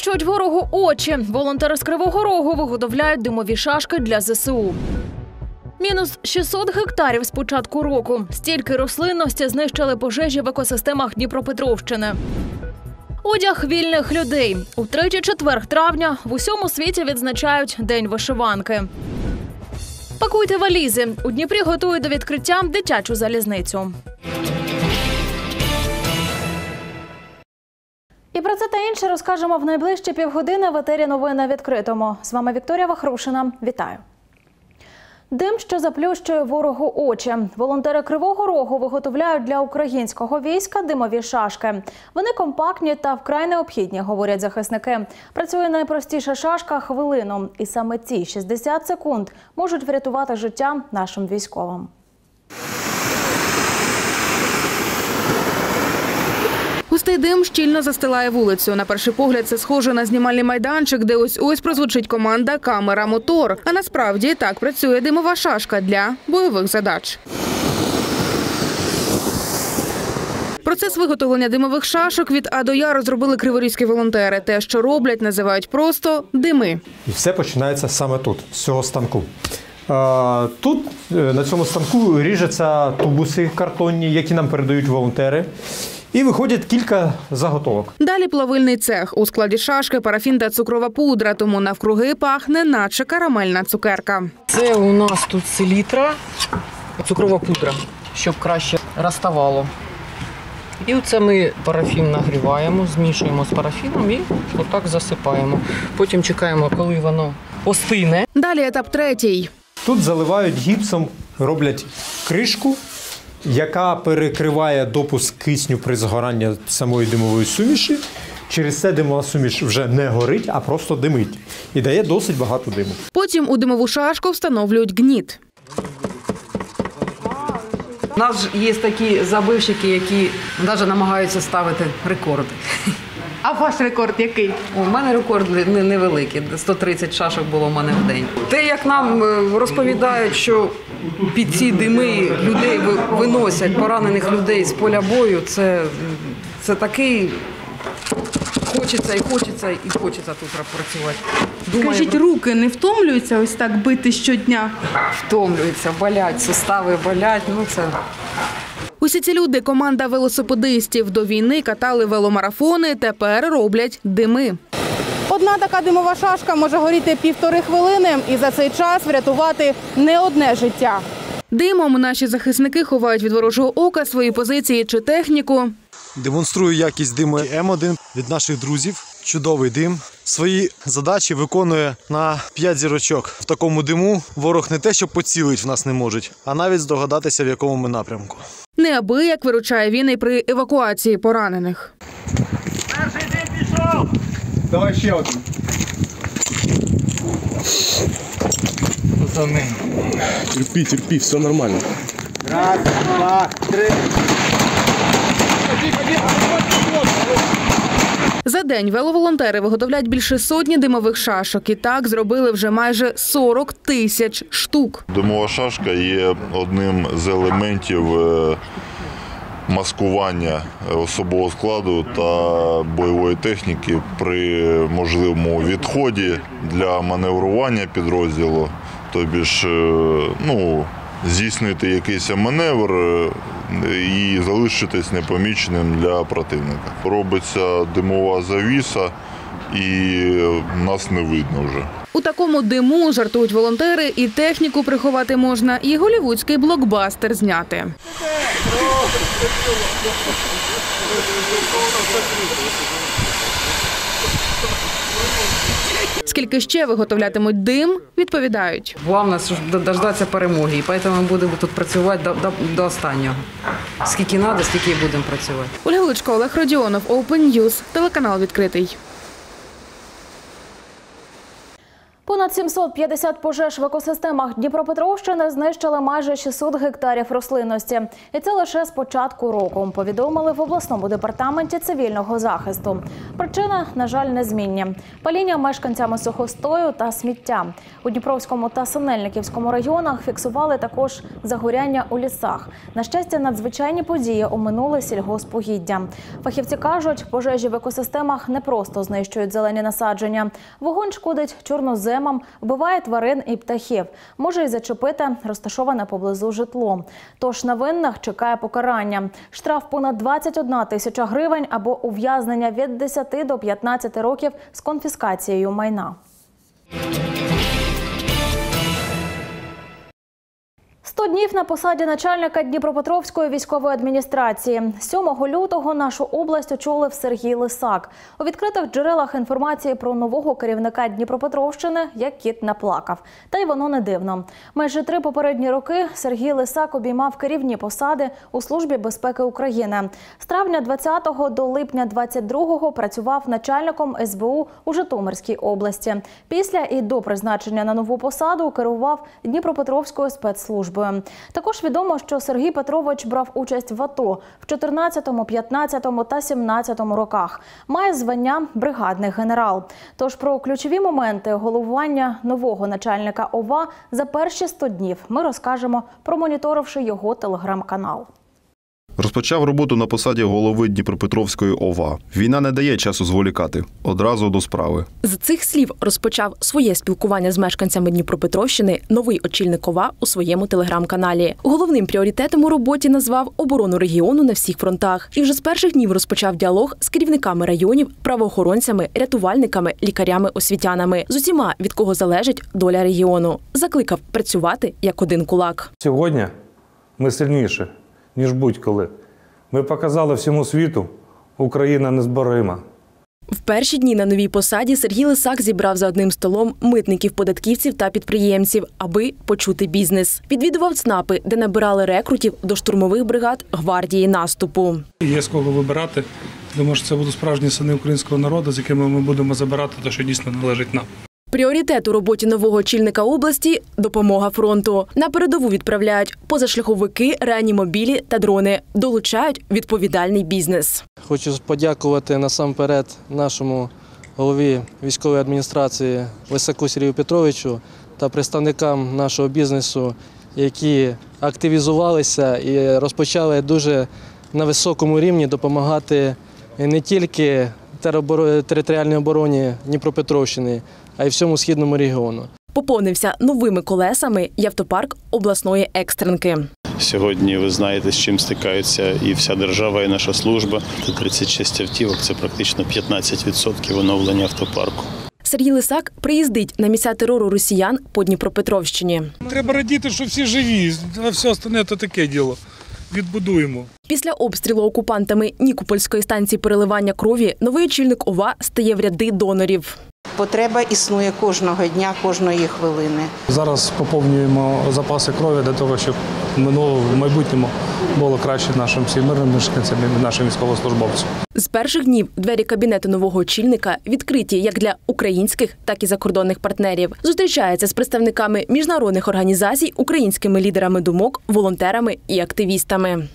Заплющують ворогу очі. Волонтери з Кривого Рогу виготовляють димові шашки для ЗСУ. Мінус 600 гектарів з початку року. Стільки рослинності знищили пожежі в екосистемах Дніпропетровщини. Одяг вільних людей. У 3-4 травня в усьому світі відзначають День вишиванки. Пакуйте валізи. У Дніпрі готують до відкриття дитячу залізницю. І про це та інше розкажемо в найближчі півгодини в етері «Новини на відкритому». З вами Вікторія Вахрушина. Вітаю. Дим, що заплющує ворогу очі. Волонтери Кривого Рогу виготовляють для українського війська димові шашки. Вони компактні та вкрай необхідні, говорять захисники. Працює найпростіша шашка хвилину. І саме ці 60 секунд можуть врятувати життя нашим військовим. Густий дим щільно застилає вулицю. На перший погляд це схоже на знімальний майданчик, де ось-ось прозвучить команда «Камера, мотор». А насправді так працює димова шашка для бойових задач. Процес виготовлення димових шашок від А до Я розробили криворізькі волонтери. Те, що роблять, називають просто дими. І все починається саме тут, з цього станку. Тут, на цьому станку, ріжуться тубуси картонні, які нам передають волонтери. І виходять кілька заготовок. Далі плавильний цех. У складі шашки парафін та цукрова пудра, тому навкруги пахне, наче карамельна цукерка. Це у нас тут селітра, цукрова пудра, щоб краще розставало. І оце ми парафін нагріваємо, змішуємо з парафіном і отак засипаємо. Потім чекаємо, коли воно остине. Далі етап третій. Тут заливають гіпсом, роблять кришку, яка перекриває допуск кисню при згоранні самої димової суміші. Через це димова суміш вже не горить, а просто димить. І дає досить багато диму. Потім у димову шашку встановлюють гніт. У нас є такі забивщики, які навіть намагаються ставити рекорди. А ваш рекорд який? У мене рекорд невеликий, 130 шашок було в мене в день. Те, як нам розповідають, що під ці дими людей виносять, поранених людей з поля бою, це такий хочеться тут працювати. Скажіть, руки не втомлюються ось так бити щодня? Втомлюються, болять, сустави болять, це... Усі ці люди – команда велосипедистів. До війни катали веломарафони, тепер роблять дими. Одна така димова шашка може горіти 1,5 хвилини і за цей час врятувати не одне життя. Димом наші захисники ховають від ворожого ока свої позиції чи техніку. Демонструю якість диму М1 від наших друзів. Чудовий дим. Свої задачі виконує на 5 зірочок. В такому диму ворог не те, що поцілить в нас не можуть, а навіть здогадатися, в якому ми напрямку. Неабияк виручає він і при евакуації поранених. Перший дим пішов! Давай ще один. Пацани. Терпи, все нормально. Раз, два, три. За день веловолонтери виготовляють більше сотні димових шашок. І так зробили вже майже 40 тисяч штук. Димова шашка є одним з елементів маскування особового складу та бойової техніки при можливому відході для маневрування підрозділу. Тобі ж, здійснити якийсь маневр і залишитись непоміченим для противника. Робиться димова завіса і нас не видно вже. У такому диму, жартують волонтери, і техніку приховати можна, і голівудський блокбастер зняти. Скільки ще виготовлятимуть дим, відповідають. Головне, щоб дождатися перемоги, і тому ми будемо тут працювати до останнього. Скільки треба, стільки і будемо працювати. Ольга Величко, Олег Родіонов, Open News, телеканал відкритий. Понад 750 пожеж в екосистемах Дніпропетровщини знищили майже 600 гектарів рослинності. І це лише з початку року, повідомили в обласному департаменті цивільного захисту. Причини, на жаль, незмінні. Паління мешканцями сухостою та сміття. У Дніпровському та Синельниківському районах фіксували також загоряння у лісах. На щастя, надзвичайні події оминули сільгоспугіддя. Фахівці кажуть, пожежі в екосистемах не просто знищують зелені насадження. Вогонь шкодить чорноземам, вбиває тварин і птахів. Може й зачепити розташоване поблизу житло. Тож на винних чекає покарання. Штраф понад 21 тисяча гривень або ув'язнення від 10 до 15 років з конфіскацією майна. 100 днів на посаді начальника Дніпропетровської військової адміністрації. 7 лютого нашу область очолив Сергій Лисак. У відкритих джерелах інформації про нового керівника Дніпропетровщини як кіт наплакав. Та й воно не дивно. Майже 3 попередні роки Сергій Лисак обіймав керівні посади у Службі безпеки України. З травня 20-го до липня 22-го працював начальником СБУ у Житомирській області. Після і до призначення на нову посаду керував Дніпропетровською спецслужбою. Також відомо, що Сергій Петрович брав участь в АТО в 14-му, 15-му та 17-му роках. Має звання бригадний генерал. Тож про ключові моменти головування нового начальника ОВА за перші 100 днів ми розкажемо, промоніторивши його телеграм-канал. Розпочав роботу на посаді голови Дніпропетровської ОВА. Війна не дає часу зволікати. Одразу до справи. З цих слів розпочав своє спілкування з мешканцями Дніпропетровщини новий очільник ОВА у своєму телеграм-каналі. Головним пріоритетом у роботі назвав оборону регіону на всіх фронтах. І вже з перших днів розпочав діалог з керівниками районів, правоохоронцями, рятувальниками, лікарями, освітянами. З усіма, від кого залежить доля регіону. Закликав працювати як один кулак. Сьогодні ми сильніші, ніж будь-коли. Ми показали всьому світу, Україна незборима. В перші дні на новій посаді Сергій Лисак зібрав за одним столом митників, податківців та підприємців, аби почути бізнес. Відвідував ЦНАПи, де набирали рекрутів до штурмових бригад гвардії наступу. Є з кого вибирати. Думаю, що це будуть справжні сини українського народу, з якими ми будемо забирати те, що дійсно належить нам. Пріоритет у роботі нового очільника області – допомога фронту. На передову відправляють позашляховики, реанімобілі та дрони. Долучають відповідальний бізнес. Хочу подякувати насамперед нашому голові військової адміністрації Лисаку Сергію Петровичу та представникам нашого бізнесу, які активізувалися і розпочали дуже на високому рівні допомагати не тільки територіальній обороні Дніпропетровщини, а й всьому східному регіону. Поповнився новими колесами й автопарк обласної екстренки. Сьогодні ви знаєте, з чим стикаються і вся держава, і наша служба. 36 автівок – це практично 15% оновлення автопарку. Сергій Лисак приїздить на місця терору росіян по Дніпропетровщині. Треба радіти, що всі живі, а все остальне – це таке діло. Відбудуємо. Після обстрілу окупантами Нікопольської станції переливання крові новий очільник ОВА стає в ряди донорів. Потреба існує кожного дня, кожної хвилини. Зараз поповнюємо запаси крові для того, щоб в майбутньому було краще нашим всім мирним мешканцям і нашим військовослужбовцям. З перших днів двері кабінету нового очільника відкриті як для українських, так і закордонних партнерів. Зустрічається з представниками міжнародних організацій, українськими лідерами думок, волонтерами і активістами.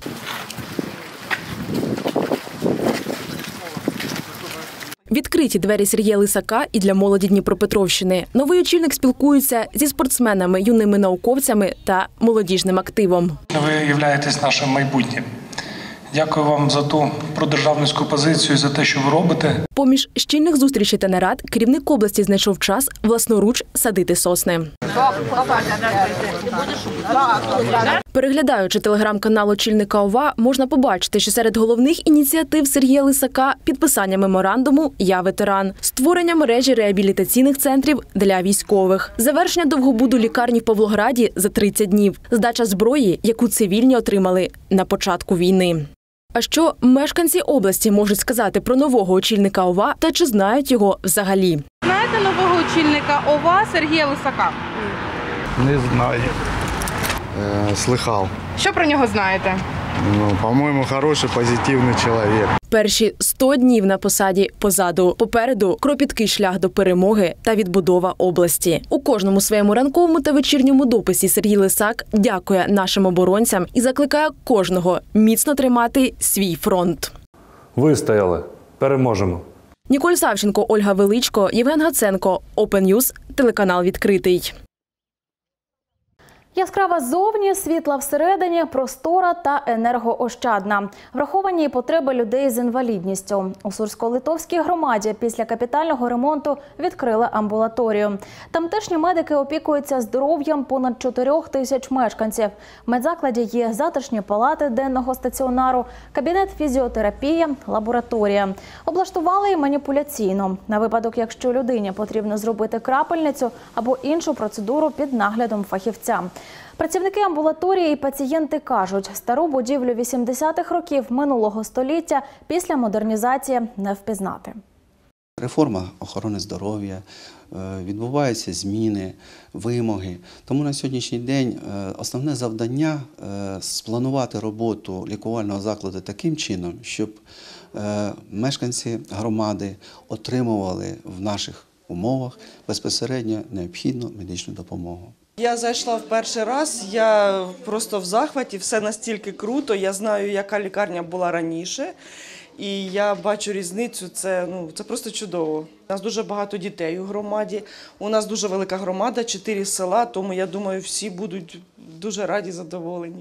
Відкриті двері Сергія Лисака і для молоді Дніпропетровщини. Новий очільник спілкується зі спортсменами, юними науковцями та молодіжним активом. Ви являєтесь нашим майбутнім. Дякую вам за ту продержавницьку позицію, за те, що ви робите. Поміж щільних зустрічей та нарад керівник області знайшов час власноруч садити сосни. Переглядаючи телеграм-канал очільника ОВА, можна побачити, що серед головних ініціатив Сергія Лисака – підписання меморандуму «Я ветеран», створення мережі реабілітаційних центрів для військових, завершення довгобуду лікарні в Павлограді за 30 днів, здача зброї, яку цивільні отримали на початку війни. А що мешканці області можуть сказати про нового очільника ОВА та чи знають його взагалі? Знаєте нового очільника ОВА Сергія Лисака? Не знаю. Слыхал. Що про нього знаєте? По-моему, хороший, позитивный человек. Перші 100 днів на посаді позаду. Попереду кропіткий шлях до перемоги та відбудова області. У кожному своєму ранковому та вечірньому дописі Сергій Лисак дякує нашим оборонцям і закликає кожного міцно тримати свій фронт. Вистояли. Переможемо. Ніколь Савченко, Ольга Величко, Євген Гаценко. Open News, телеканал «Відкритий». Яскрава ззовні, світла всередині, простора та енергоощадна. Враховані потреби людей з інвалідністю. У Сурсько-Литовській громаді після капітального ремонту відкрили амбулаторію. Тамтешні медики опікуються здоров'ям понад 4 тисяч мешканців. В медзакладі є затишні палати денного стаціонару, кабінет фізіотерапії, лабораторія. Облаштували й маніпуляційно. На випадок, якщо людині потрібно зробити крапельницю або іншу процедуру під наглядом фахівця. Працівники амбулаторії і пацієнти кажуть, стару будівлю 80-х років минулого століття після модернізації не впізнати. Реформа охорони здоров'я, відбуваються зміни, вимоги. Тому на сьогоднішній день основне завдання – спланувати роботу лікувального закладу таким чином, щоб мешканці громади отримували в наших умовах безпосередньо необхідну медичну допомогу. Я зайшла в перший раз, я просто в захваті, все настільки круто, я знаю, яка лікарня була раніше, і я бачу різницю, це просто чудово. У нас дуже багато дітей у громаді, у нас дуже велика громада, 4 села, тому я думаю, всі будуть дуже раді, задоволені.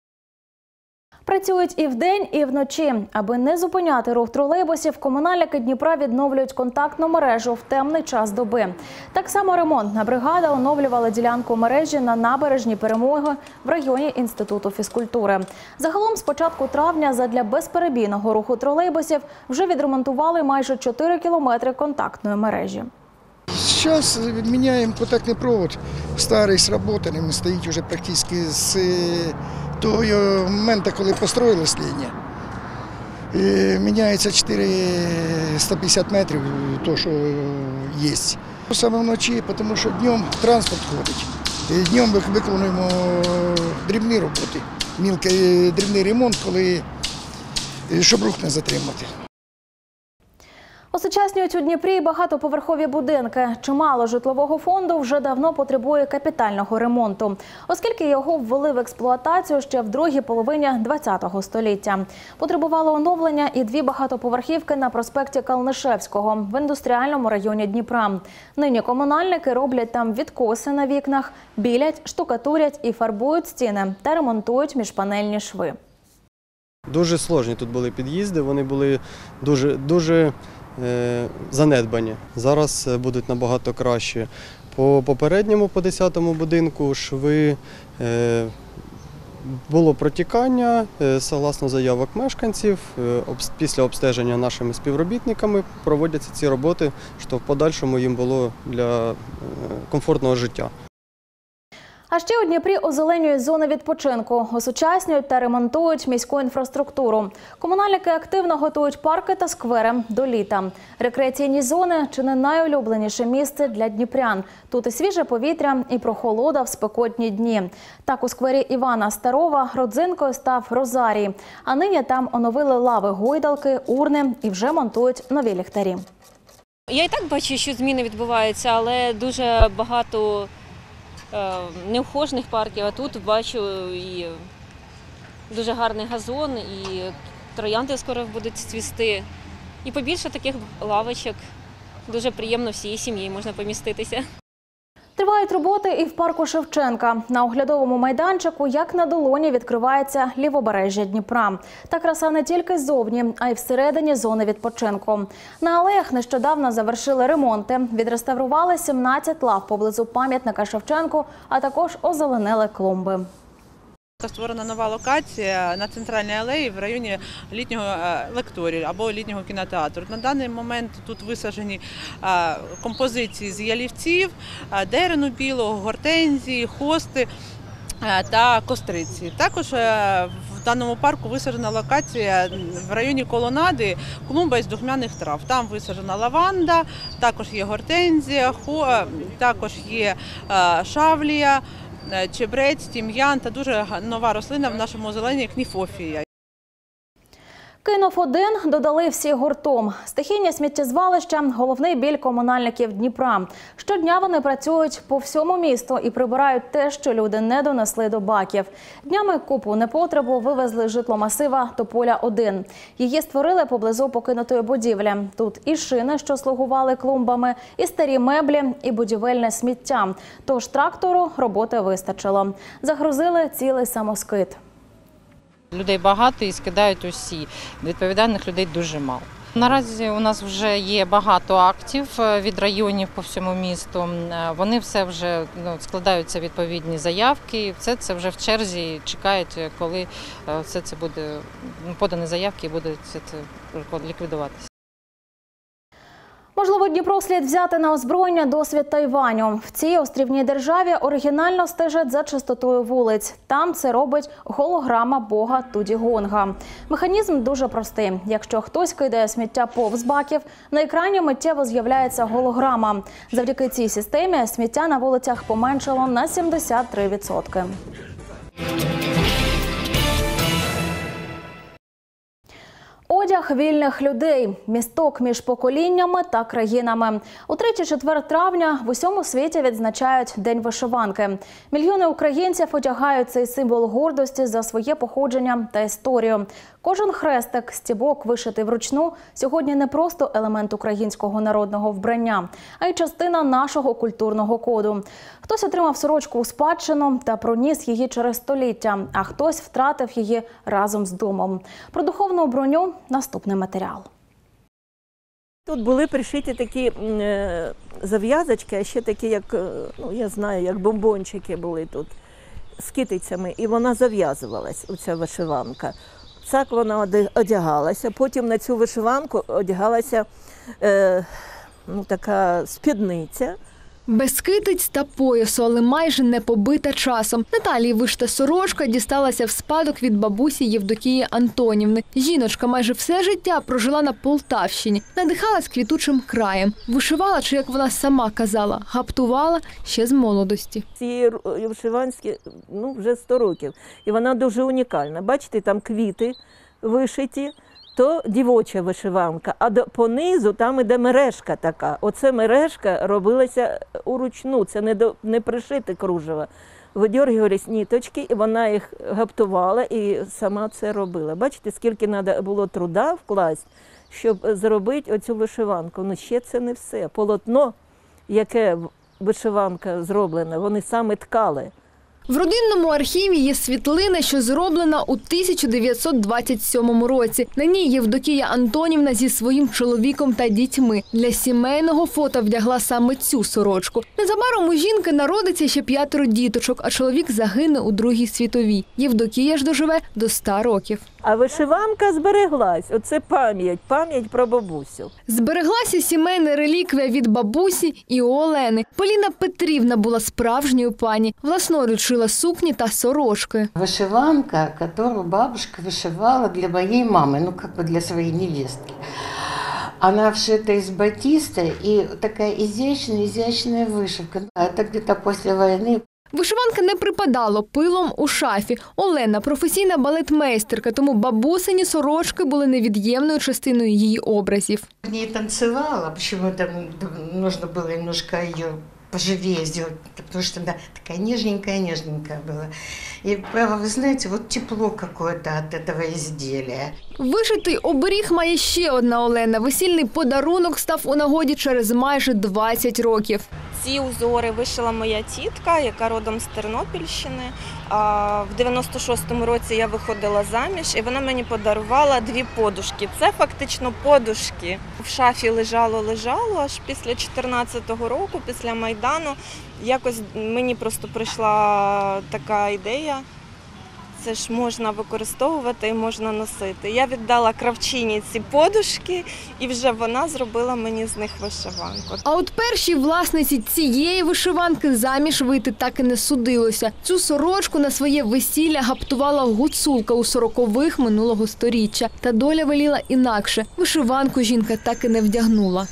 Працюють і вдень, і вночі. Аби не зупиняти рух тролейбусів, комунальники Дніпра відновлюють контактну мережу в темний час доби. Так само ремонтна бригада оновлювала ділянку мережі на набережній Перемоги в районі Інституту фізкультури. Загалом з початку травня задля безперебійного руху тролейбусів вже відремонтували майже 4 кілометри контактної мережі. Сейчас меняем контактный провод, старый, сработанный, стоит уже практически с того момента, коли построилась лінія. Міняється 450 метрів, то, що є. Саме вночі, тому що днем транспорт ходить. Днем виконуємо дрібні роботи, мілкий дрібний ремонт, щоб рух не затримати. Осучаснюють у Дніпрі багатоповерхові будинки. Чимало житлового фонду вже давно потребує капітального ремонту, оскільки його ввели в експлуатацію ще в другій половині ХХ століття. Потребувало оновлення і 2 багатоповерхівки на проспекті Калнишевського в індустріальному районі Дніпра. Нині комунальники роблять там відкоси на вікнах, білять, штукатурять і фарбують стіни та ремонтують міжпанельні шви. Дуже складні тут були під'їзди, вони були дуже занедбані. Зараз будуть набагато краще. По попередньому, по 10-му будинку, шви, було протікання, согласно заявок мешканців. Після обстеження нашими співробітниками проводяться ці роботи, щоб в подальшому їм було для комфортного життя. А ще у Дніпрі озеленюють зони відпочинку, осучаснюють та ремонтують міську інфраструктуру. Комунальники активно готують парки та сквери до літа. Рекреаційні зони – чи не найулюбленіше місце для дніпрян. Тут і свіже повітря, і прохолода в спекотні дні. Так у сквері Івана Старова родзинкою став розарій. А нині там оновили лави, гойдалки, урни і вже монтують нові ліхтарі. Я і так бачу, що зміни відбуваються, але дуже багато неухожених парків, а тут бачу і дуже гарний газон, і троянди скоро будуть цвісти. І побільше таких лавочок. Дуже приємно всією сім'єю можна поміститися. Тривають роботи і в парку Шевченка. На оглядовому майданчику, як на долоні, відкривається лівобережжя Дніпра. Та краса не тільки ззовні, а й всередині зони відпочинку. На алеях нещодавно завершили ремонти. Відреставрували 17 лав поблизу пам'ятника Шевченку, а також озеленили клумби. Створена нова локація на центральній алеї в районі літнього лекторію або літнього кінотеатру. На даний момент тут висаджені композиції з ялівців, дерену білого, гортензії, хости та костриці. Також в даному парку висаджена локація в районі колонади, клумба із духмяних трав. Там висаджена лаванда, також є гортензія, також є шавлія, чебрець, тім'ян та дуже нова рослина в нашому озеленні – кніфофія. Кинув один, додали всі гуртом. Стихійні сміттєзвалища – головний біль комунальників Дніпра. Щодня вони працюють по всьому місту і прибирають те, що люди не донесли до баків. Днями купу непотребу вивезли з житломасива Тополя-1. Її створили поблизу покинутої будівлі. Тут і шини, що слугували клумбами, і старі меблі, і будівельне сміття. Тож трактору роботи вистачило. Загрузили цілий самоскид. Людей багато і скидають усі. Відповідальних людей дуже мало. Наразі у нас вже є багато актів від районів по всьому місту. Вони все вже складаються відповідні заявки. Все це вже в черзі чекають, коли все це буде подані заявки і буде все це ліквідуватися. Можливо, Дніпро слід взяти на озброєння досвід Тайваню. В цій острівній державі оригінально стежать за чистотою вулиць. Там це робить голограма бога Тудігонга. Механізм дуже простий. Якщо хтось кидає сміття повз баків, на екрані миттєво з'являється голограма. Завдяки цій системі сміття на вулицях поменшало на 73%. Одяг вільних людей – місток між поколіннями та країнами. У 3-4 травня в усьому світі відзначають День вишиванки. Мільйони українців одягають цей символ гордості за своє походження та історію. Кожен хрестик, стібок, вишитий вручну, сьогодні не просто елемент українського народного вбрання, а й частина нашого культурного коду. Хтось отримав сорочку у спадщину та проніс її через століття, а хтось втратив її разом з домом. Про духовну броню – наступний матеріал. Тут були пришиті такі зав'язочки, а ще такі, як, я знаю, як бомбончики були тут з китицями. І вона зав'язувалась, оця вишиванка. Так вона одягалася. Потім на цю вишиванку одягалася така спідниця. Без китиць та поясу, але майже не побита часом. Наталії вишита сорочка дісталася в спадок від бабусі Євдокії Антонівни. Жіночка майже все життя прожила на Полтавщині, надихалась квітучим краєм. Вишивала, чи, як вона сама казала, гаптувала ще з молодості. Цієї вишиванці вже 100 років. І вона дуже унікальна. Бачите, там квіти вишиті. То дівоча вишиванка, а понизу там іде мережка така. Оце мережка робилася уручну, це не пришите кружево. Видьоргувались ниточки, і вона їх гаптувала і сама це робила. Бачите, скільки треба було труда вкласти, щоб зробити оцю вишиванку. Ну ще це не все. Полотно, яке вишиванка зроблена, вони саме ткали. В родинному архіві є світлина, що зроблена у 1927 році. На ній Євдокія Антонівна зі своїм чоловіком та дітьми. Для сімейного фото вдягла саме цю сорочку. Незабаром у жінки народиться ще 5 діточок, а чоловік загине у Другій світовій. Євдокія ж доживе до 100 років. А вишиванка збереглась. Оце пам'ять про бабусю. Збереглася сімейна реліквія від бабусі і у Олени. Поліна Петрівна була справжньою пані. Власноруч шила сукні та сорочки. Вишиванка, яку бабушка вишивала для моєї мами, для своєї невестки. Она вшита из батиста и такая изящная вышивка. Это где-то после войны. Вишиванка не припадало пилом у шафі. Олена – професійна балетмейстерка, тому бабусині сорочки були невід'ємною частиною її образів. В ней танцевала, почему-то нужно было немножко ее поживее сделать, потому что она такая нежненькая была. И, вы знаете, вот тепло какое-то от этого изделия. Вишитий оберіг має ще одна Олена. Весільний подарунок став у нагоді через майже 20 років. Ці узори вишила моя тітка, яка родом з Тернопільщини. В 96-му році я виходила заміж, і вона мені подарувала 2 подушки. Це фактично подушки. В шафі лежало, аж після 14-го року, після Майдану, якось мені просто прийшла така ідея. Це ж можна використовувати і можна носити. Я віддала кравчині ці подушки, і вже вона зробила мені з них вишиванку. А от першій власниці цієї вишиванки заміж вийти так і не судилося. Цю сорочку на своє весілля гаптувала гуцулка у 40-х минулого сторіччя. Та доля веліла інакше. Вишиванку жінка так і не вдягнула.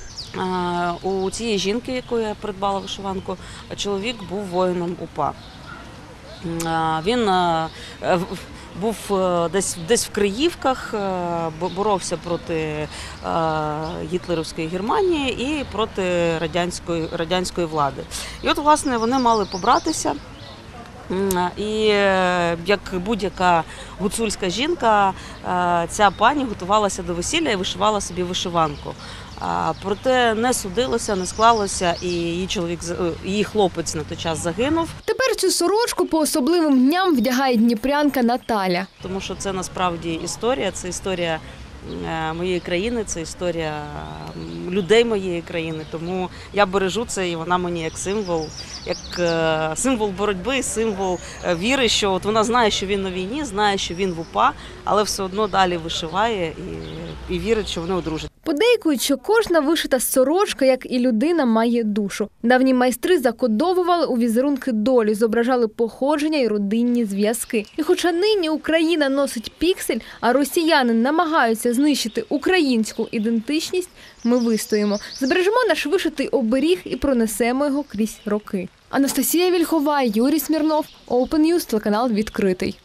У цієї жінки, яку я придбала вишиванку, чоловік був воїном УПА. Він був десь в Криївках, боровся проти гітлерівської Германії і проти радянської влади. І от, власне, вони мали побратися. І як будь-яка гуцульська жінка, ця пані готувалася до весілля і вишивала собі вишиванку. Проте не судилося, не склалося, і її хлопець на той час загинув. Тепер цю сорочку по особливим дням вдягає дніпрянка Наталя. Тому що це насправді історія, це історія моєї країни, це історія людей моєї країни. Тому я бережу це, і вона мені як символ боротьби, символ віри, що от вона знає, що він на війні, знає, що він в УПА, але все одно далі вишиває і вірить, що вони одружать. Подейкують, що кожна вишита сорочка, як і людина, має душу. Давні майстри закодовували у візерунки долі, зображали походження і родинні зв'язки. І хоча нині Україна носить піксель, а росіяни намагаються знищити українську ідентичність, ми вистоїмо. Збережемо наш вишитий оберіг і пронесемо його крізь роки. Анастасія Вільхова, Юрій Смірнов, Open News, телеканал «Відкритий».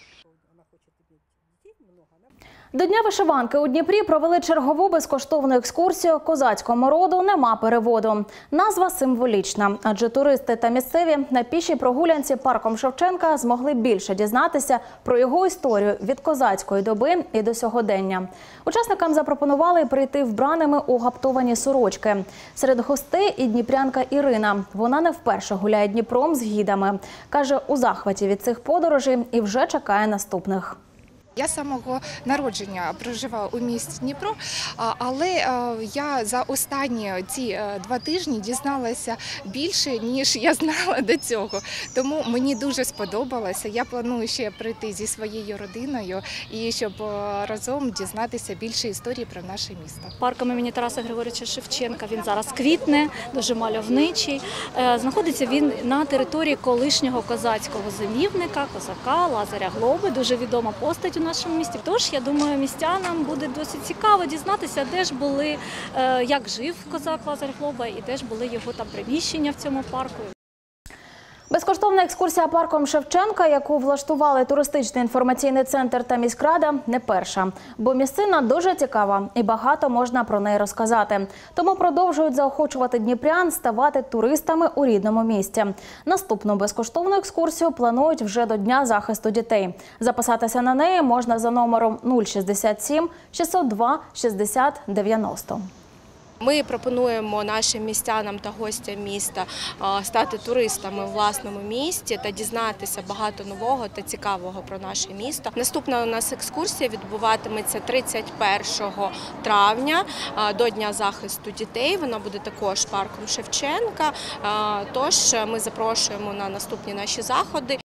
До Дня вишиванки у Дніпрі провели чергову безкоштовну екскурсію «Козацькому роду нема переводу». Назва символічна, адже туристи та місцеві на пішій прогулянці парком Шевченка змогли більше дізнатися про його історію від козацької доби і до сьогодення. Учасникам запропонували прийти вбраними у гаптовані сорочки. Серед гостей і дніпрянка Ірина. Вона не вперше гуляє Дніпром з гідами. Каже, у захваті від цих подорожей і вже чекає наступних. Я з самого народження проживаю у місті Дніпро, але я за останні ці 2 тижні дізналася більше, ніж я знала до цього. Тому мені дуже сподобалося. Я планую ще прийти зі своєю родиною і щоб разом дізнатися більше історії про наше місто. Парком імені Тараса Григоровича Шевченка він зараз квітне, дуже мальовничий. Знаходиться він на території колишнього козацького зимівника, козака Лазаря Глоби, дуже відома постать у нашому місті. Тож, я думаю, містянам буде досить цікаво дізнатися, де ж були, як жив козак Лазар Глоба і де ж були його там приміщення в цьому парку. Безкоштовна екскурсія парком Шевченка, яку влаштували туристичний інформаційний центр та міськрада, не перша. Бо місцина дуже цікава і багато можна про неї розказати. Тому продовжують заохочувати дніпрян ставати туристами у рідному місті. Наступну безкоштовну екскурсію планують вже до Дня захисту дітей. Записатися на неї можна за номером 067 602 60 90. Ми пропонуємо нашим містянам та гостям міста стати туристами у власному місті та дізнатися багато нового та цікавого про наше місто. Наступна у нас екскурсія відбуватиметься 31 травня до Дня захисту дітей. Вона буде також парком Шевченка, тож ми запрошуємо на наступні наші заходи.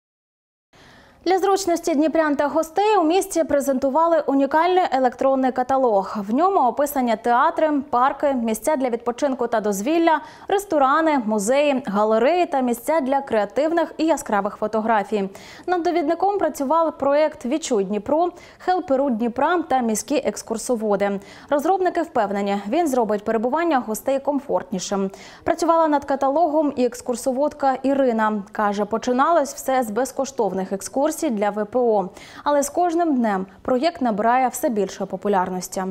Для зручності дніпрян та гостей у місті презентували унікальний електронний каталог. В ньому описані театри, парки, місця для відпочинку та дозвілля, ресторани, музеї, галереї та місця для креативних і яскравих фотографій. Над довідником працював проєкт «Відчуй Дніпро», «Хелперу Дніпра» та міські екскурсоводи. Розробники впевнені, він зробить перебування гостей комфортнішим. Працювала над каталогом і екскурсоводка Ірина. Каже, починалось все з безкоштовних екскурсій для ВПО. Але з кожним днем проєкт набирає все більше популярності.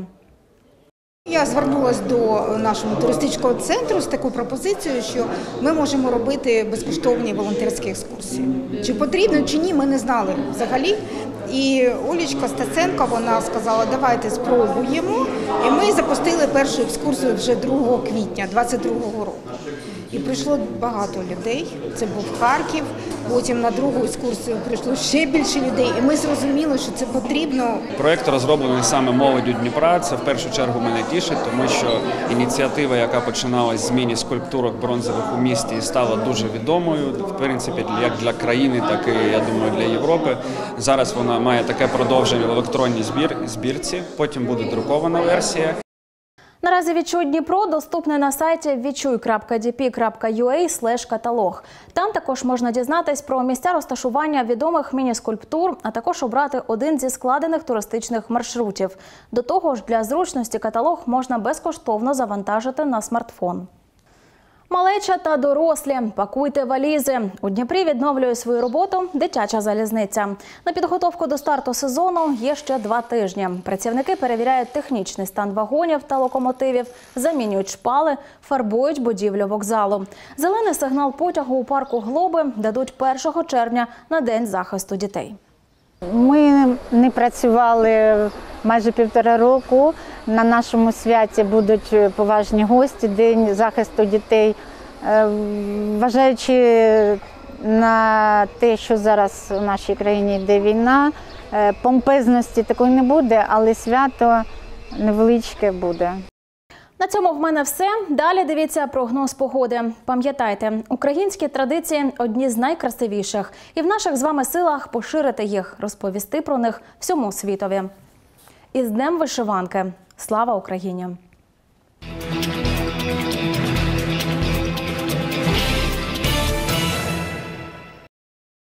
Я звернулася до нашого туристичного центру з такою пропозицією, що ми можемо робити безкоштовні волонтерські екскурсії. Чи потрібно, чи ні, ми не знали взагалі. І Олечка Стеценко, вона сказала, давайте спробуємо. І ми запустили першу екскурсію вже 2 квітня 2022 року. І прийшло багато людей, це був Харків, потім на другу екскурсію прийшло ще більше людей, і ми зрозуміли, що це потрібно. Проєкт розроблений саме молоддю Дніпра, це в першу чергу мене тішить, тому що ініціатива, яка починалась з міні-скульптурок бронзових у місті, стала дуже відомою, в принципі, як для країни, так і, я думаю, для Європи. Зараз вона має таке продовження в електронній збірці, потім буде друкована версія. Наразі «Відчуй Дніпро» доступний на сайті відчуй.dp.ua/каталог. Там також можна дізнатись про місця розташування відомих міні-скульптур, а також обрати один зі складених туристичних маршрутів. До того ж, для зручності каталог можна безкоштовно завантажити на смартфон. Малеча та дорослі, пакуйте валізи. У Дніпрі відновлює свою роботу дитяча залізниця. На підготовку до старту сезону є ще 2 тижні. Працівники перевіряють технічний стан вагонів та локомотивів, замінюють шпали, фарбують будівлю вокзалу. Зелений сигнал потягу у парку Глоби дадуть 1 червня на День захисту дітей. Ми не працювали майже 1,5 року. На нашому святі будуть поважні гості, День захисту дітей. Вважаючи на те, що зараз у нашій країні йде війна, помпезності такої не буде, але свято невеличке буде. На цьому в мене все. Далі дивіться прогноз погоди. Пам'ятайте, українські традиції – одні з найкрасивіших. І в наших з вами силах поширити їх, розповісти про них всьому світові. Із Днем вишиванки! Слава Україні!